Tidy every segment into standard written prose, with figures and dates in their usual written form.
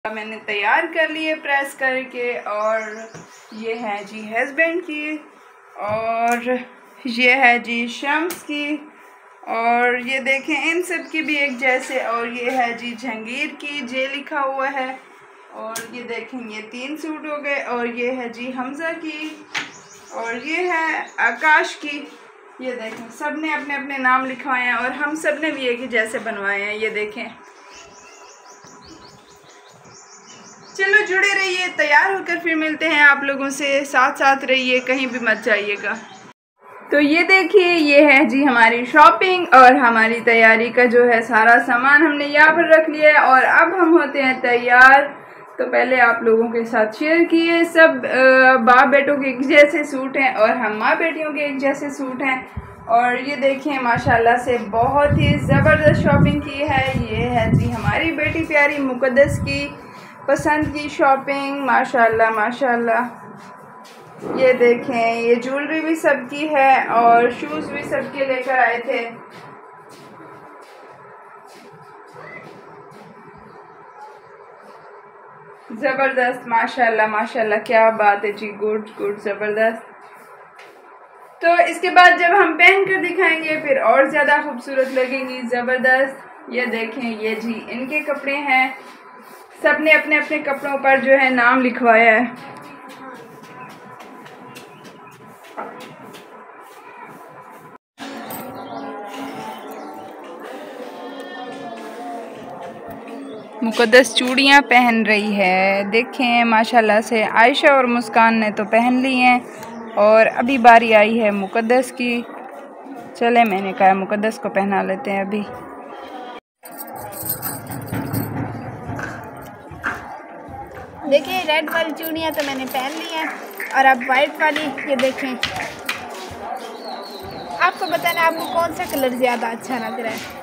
मैंने तैयार कर लिए प्रेस करके। और ये है जी हस्बैंड की, और ये है जी शम्स की, और ये देखें इन सब की भी एक जैसे। और ये है जी जहांगीर की, जे लिखा हुआ है। और ये देखें ये 3 सूट हो गए। और ये है जी हमज़ा की, और ये है आकाश की। ये देखें सब ने अपने अपने नाम लिखवाए हैं और हम सब ने भी एक ही जैसे बनवाए हैं। ये देखें, चलो जुड़े रहिए, तैयार होकर फिर मिलते हैं आप लोगों से। साथ साथ रहिए, कहीं भी मत जाइएगा। तो ये देखिए ये है जी हमारी शॉपिंग और हमारी तैयारी का जो है सारा सामान हमने यहाँ पर रख लिया है। और अब हम होते हैं तैयार। तो पहले आप लोगों के साथ शेयर किए, सब बाप बेटों के एक जैसे सूट हैं और हम माँ बेटियों के एक जैसे सूट हैं। और ये देखें माशाल्लाह से बहुत ही ज़बरदस्त शॉपिंग की है। ये है जी हमारी बेटी प्यारी मुक़द्दस की पसंद की शॉपिंग, माशाल्लाह माशाल्लाह। ये देखें ये ज्वेलरी भी सबकी है और शूज़ भी सबके लेकर आए थे। ज़बरदस्त माशाल्लाह माशाल्लाह, क्या बात है जी, गुड गुड ज़बरदस्त। तो इसके बाद जब हम पहन कर दिखाएंगे फिर और ज़्यादा खूबसूरत लगेंगी, ज़बरदस्त। ये देखें ये जी इनके कपड़े हैं, सब ने अपने अपने कपड़ों पर जो है नाम लिखवाया है। मुक़द्दस चूड़ियाँ पहन रही है, देखें माशाल्लाह से। आयशा और मुस्कान ने तो पहन ली हैं और अभी बारी आई है मुक़द्दस की। चले मैंने कहा मुक़द्दस को पहना लेते हैं अभी। देखिए रेड वाली चूड़ियाँ तो मैंने पहन ली हैं और अब वाइट वाली। ये देखें, आपको बताना आपको कौन सा कलर ज़्यादा अच्छा लग रहा है।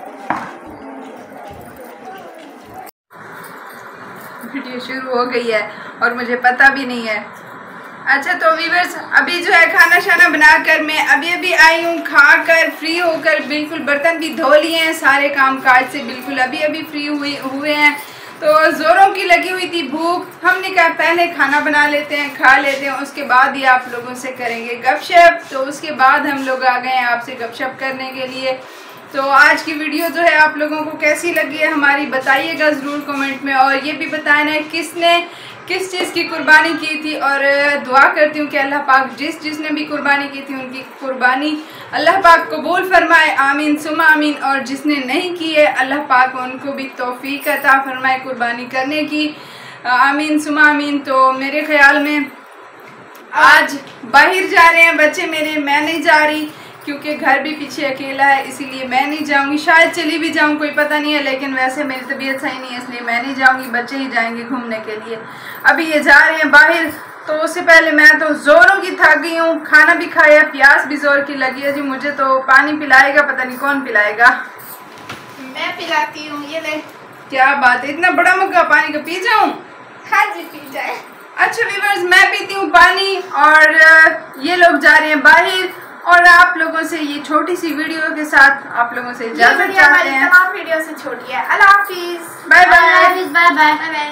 वीडियो शुरू हो गई है और मुझे पता भी नहीं है। अच्छा तो व्यूअर्स, अभी जो है खाना शाना बनाकर मैं अभी आई हूँ, खाकर फ्री होकर बिल्कुल बर्तन भी धो लिए हैं, सारे काम काज से बिल्कुल अभी फ्री हुए हैं। तो ज़ोरों की लगी हुई थी भूख, हमने कहा पहले खाना बना लेते हैं, खा लेते हैं, उसके बाद ही आप लोगों से करेंगे गपशप। तो उसके बाद हम लोग आ गए हैं आपसे गपशप करने के लिए। तो आज की वीडियो जो है आप लोगों को कैसी लगी है हमारी बताइएगा ज़रूर कमेंट में। और ये भी बताना है किसने किस चीज़ की कुर्बानी की थी। और दुआ करती हूँ कि अल्लाह पाक जिसने भी कुर्बानी की थी उनकी कुर्बानी अल्लाह पाक कबूल फरमाए, आमीन सुमा आमीन। और जिसने नहीं की है अल्लाह पाक उनको भी तौफीक अता फरमाए कुर्बानी करने की, आमीन सुमा आमीन। तो मेरे ख्याल में आज बाहर जा रहे हैं बच्चे मेरे, मैं नहीं जा रही क्योंकि घर भी पीछे अकेला है, इसीलिए मैं नहीं जाऊंगी। शायद चली भी जाऊं, कोई पता नहीं है, लेकिन वैसे मेरी तबीयत सही नहीं है इसलिए मैं नहीं जाऊंगी, बच्चे ही जाएंगे घूमने के लिए। अभी ये जा रहे हैं बाहर। तो उससे पहले मैं तो ज़ोरों की थक गई हूँ, खाना भी खाया, प्यास भी ज़ोर की लगी है जी मुझे। तो पानी पिलाएगा, पता नहीं कौन पिलाएगा। मैं पिलाती हूँ, ये ले। क्या बात है, इतना बड़ा मग्गा पानी का पी जाऊँ? हाँ जी पी जाए। अच्छा व्यूअर्स, मैं पीती हूँ पानी और ये लोग जा रहे हैं बाहर। और आप लोगों से ये छोटी सी वीडियो के साथ आप लोगों से इजाजत चाहते हैं। तमाम वीडियो से छोटी है। अल्लाह हाफिज़, bye bye bye bye bye.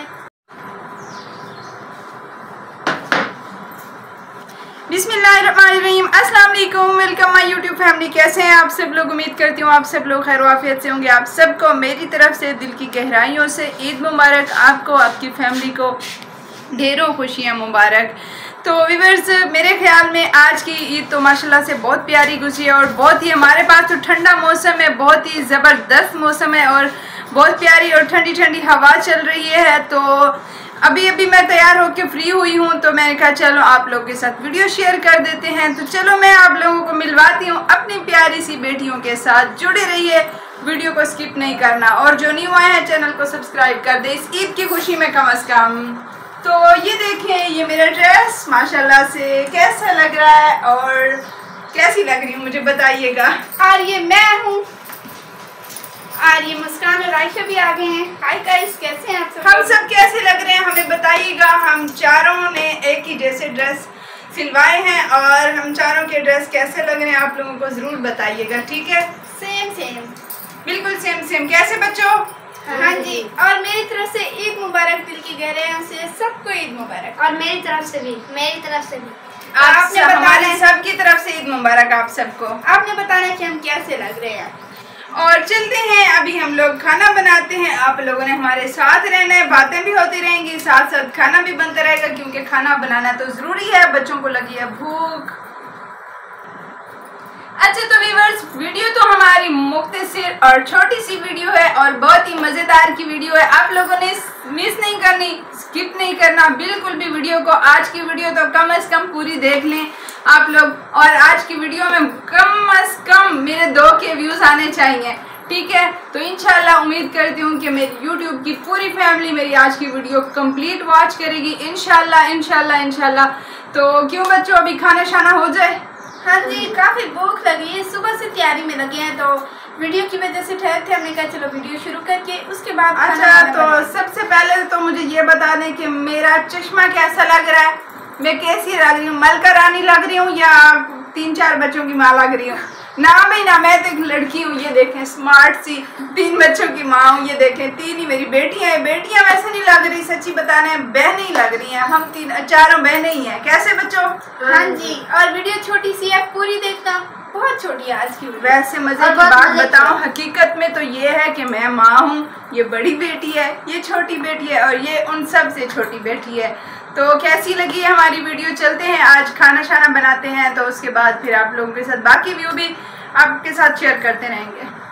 बिस्मिल्लाहिर्रहमानिर्रहीम, अस्सलाम वालेकुम, वेलकम माय यूट्यूब फैमिली। कैसे हैं आप सब लोग? उम्मीद करती हूँ आप सब लोग खैर वाफियत से होंगे। आप सबको मेरी तरफ से दिल की गहराइयों से ईद मुबारक, आपको आपकी फैमिली को ढेरों खुशियाँ मुबारक। तो व्यूअर्स, मेरे ख्याल में आज की ईद तो माशाल्लाह से बहुत प्यारी गुजरी है और बहुत ही हमारे पास तो ठंडा मौसम है, बहुत ही ज़बरदस्त मौसम है और बहुत प्यारी और ठंडी ठंडी हवा चल रही है। तो अभी मैं तैयार होकर फ्री हुई हूँ, तो मैंने कहा चलो आप लोगों के साथ वीडियो शेयर कर देते हैं। तो चलो मैं आप लोगों को मिलवाती हूँ अपनी प्यारी सी बेटियों के साथ। जुड़े रहिए, वीडियो को स्किप नहीं करना, और जो न्यू आए हैं चैनल को सब्सक्राइब कर दे इस ईद की खुशी में कम अज़ कम। तो ये देखें ये मेरा ड्रेस माशाल्लाह से कैसा लग रहा है और कैसी लग रही हूँ मुझे बताइएगा। और ये मैं हूँ, और ये मुस्कान और आयशा भी आ गए हैं। हाय गाइस, कैसे हैं आप सब? हम सब कैसे लग रहे हैं हमें बताइएगा। हम चारों ने एक ही जैसे ड्रेस सिलवाए हैं और हम चारों के ड्रेस कैसे लग रहे हैं आप लोगों को ज़रूर बताइएगा, ठीक है? सेम बिल्कुल सेम। कैसे बच्चों? हाँ जी, और मेरी तरफ से ईद मुबारक, दिल की गहराइयों से सबको ईद मुबारक। और मेरी तरफ से भी आपने बताना है सबकी तरफ से ईद मुबारक आप सबको। आपने बताना है कि हम कैसे लग रहे हैं। और चलते हैं, अभी हम लोग खाना बनाते हैं। आप लोगों ने हमारे साथ रहना है, बातें भी होती रहेंगी, साथ साथ खाना भी बनता रहेगा, क्योंकि खाना बनाना तो जरूरी है। बच्चों को लगी है भूख। अच्छा तो व्यूअर्स, वीडियो तो हमारी मुख्तसर और छोटी सी वीडियो है और बहुत ही मज़ेदार की वीडियो है। आप लोगों ने मिस नहीं करनी, स्किप नहीं करना बिल्कुल भी वीडियो को। आज की वीडियो तो कम से कम पूरी देख लें आप लोग। और आज की वीडियो में कम से कम मेरे 2 के व्यूज़ आने चाहिए, ठीक है। तो इंशाल्लाह उम्मीद करती हूँ कि मेरी यूट्यूब की पूरी फैमिली मेरी आज की वीडियो कंप्लीट वॉच करेगी, इंशाल्लाह इंशाल्लाह इंशाल्लाह। तो क्यों बच्चों, अभी खाना शाना हो जाए? हाँ जी, काफ़ी भूख लगी है, सुबह से तैयारी में लगे हैं, तो वीडियो की वजह से ठहर थे। हमने कहा चलो वीडियो शुरू करके उसके बाद। अच्छा तो सबसे पहले तो मुझे ये बता दें कि मेरा चश्मा कैसा लग रहा है, मैं कैसी लग रही हूँ? मलका रानी लग रही हूँ या 3-4 बच्चों की माँ लग रही हूँ? ना भाई ना, मैं तो एक लड़की हूँ, ये देखें स्मार्ट सी, 3 बच्चों की माँ हूँ, ये देखें 3 ही मेरी बेटियाँ हैं। बेटियाँ वैसे नहीं लग रही, सच्ची बताने बहनें ही लग रही हैं। हम 4 बहनें ही हैं। कैसे बच्चों? हाँ जी, और वीडियो छोटी सी है, पूरी देखना, बहुत छोटी है आज की वीडियो। वैसे मजे की बात बताऊं, हकीकत में तो ये है कि मैं माँ हूँ, ये बड़ी बेटी है, ये छोटी बेटी है और ये उन सब से छोटी बेटी है। तो कैसी लगी है हमारी वीडियो? चलते हैं आज खाना शाना बनाते हैं, तो उसके बाद फिर आप लोगों के साथ बाकी व्यू भी आपके साथ शेयर करते रहेंगे।